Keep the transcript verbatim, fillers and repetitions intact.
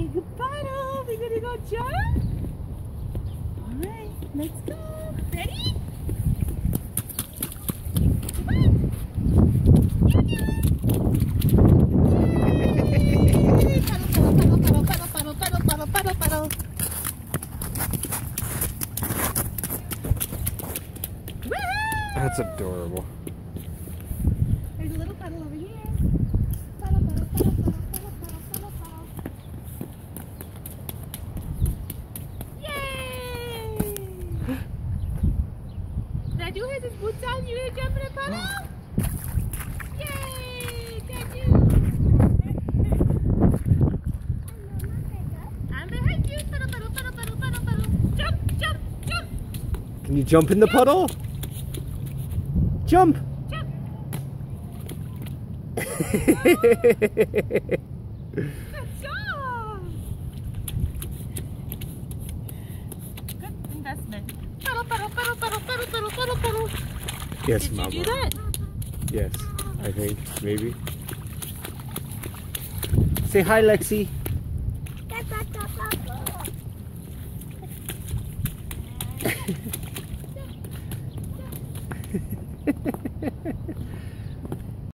big puddle. We're gonna go jump. All right, let's go. Ready? Come on. Here we go. Paddle, paddle, paddle, paddle, paddle, paddle, paddle, paddle. Woohoo! That's adorable. There's a little puddle over here. Puddle, puddle, puddle, puddle, puddle, puddle, puddle, puddle. Yay! Dadu has his boots on. You gonna jump in a puddle? Yay! Dadu! I'm behind you. Puddle, puddle, puddle, puddle, puddle, puddle. Jump, jump, jump. Can you jump in the puddle? Jump! Jump. Good job! Good investment. Puddle, puddle, puddle, puddle, puddle, puddle, puddle, puddle. Yes, Did Mama. you do that? Yes, I think, maybe. Say hi, Lexi.